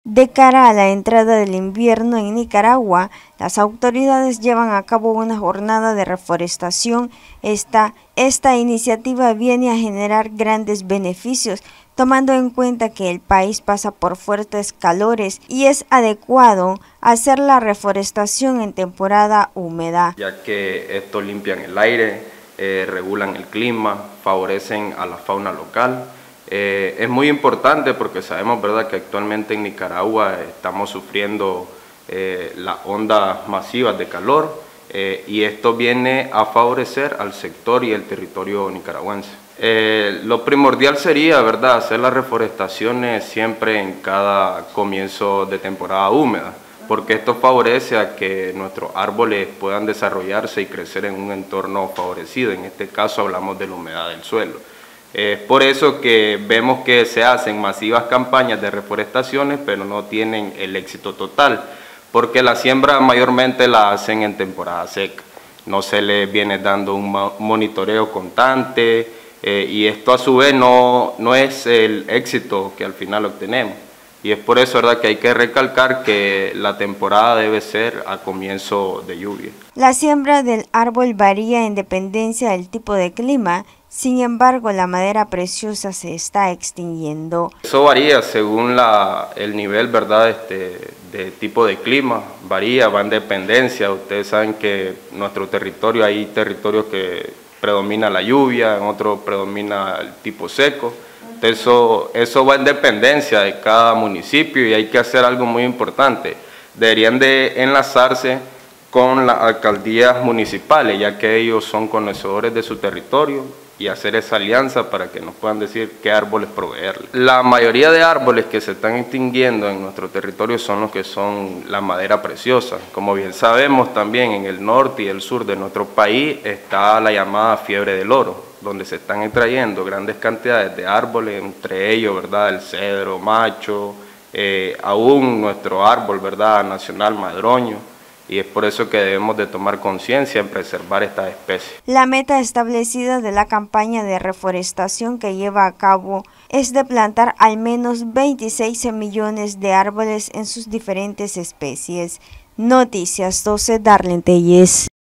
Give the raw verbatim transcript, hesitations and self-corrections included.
De cara a la entrada del invierno en Nicaragua, las autoridades llevan a cabo una jornada de reforestación. Esta, esta iniciativa viene a generar grandes beneficios, tomando en cuenta que el país pasa por fuertes calores y es adecuado hacer la reforestación en temporada húmeda. Ya que esto limpian el aire, eh, regulan el clima, favorecen a la fauna local. Eh, es muy importante porque sabemos, ¿verdad?, que actualmente en Nicaragua estamos sufriendo eh, las ondas masivas de calor eh, y esto viene a favorecer al sector y el territorio nicaragüense. Eh, lo primordial sería, ¿verdad?, hacer las reforestaciones siempre en cada comienzo de temporada húmeda, porque esto favorece a que nuestros árboles puedan desarrollarse y crecer en un entorno favorecido. En este caso hablamos de la humedad del suelo. Es por eso que vemos que se hacen masivas campañas de reforestaciones, pero no tienen el éxito total, porque la siembra mayormente la hacen en temporada seca. No se les viene dando un monitoreo constante eh, y esto a su vez no, no es el éxito que al final obtenemos. Y es por eso, ¿verdad?, que hay que recalcar que la temporada debe ser a comienzo de lluvia. La siembra del árbol varía en dependencia del tipo de clima. Sin embargo, la madera preciosa se está extinguiendo. Eso varía según la, el nivel, ¿verdad?, este, de tipo de clima. Varía, va en dependencia. Ustedes saben que en nuestro territorio hay territorios que predomina la lluvia, en otros predomina el tipo seco. Eso, eso va en dependencia de cada municipio y hay que hacer algo muy importante. Deberían de enlazarse con las alcaldías municipales, ya que ellos son conocedores de su territorio, y hacer esa alianza para que nos puedan decir qué árboles proveerles. La mayoría de árboles que se están extinguiendo en nuestro territorio son los que son la madera preciosa. Como bien sabemos, también en el norte y el sur de nuestro país está la llamada fiebre del oro, donde se están extrayendo grandes cantidades de árboles, entre ellos, ¿verdad?, el cedro macho, eh, aún nuestro árbol, ¿verdad?, nacional madroño. Y es por eso que debemos de tomar conciencia en preservar estas especies. La meta establecida de la campaña de reforestación que lleva a cabo es de plantar al menos veintiséis millones de árboles en sus diferentes especies. Noticias doce, Darlene Telles.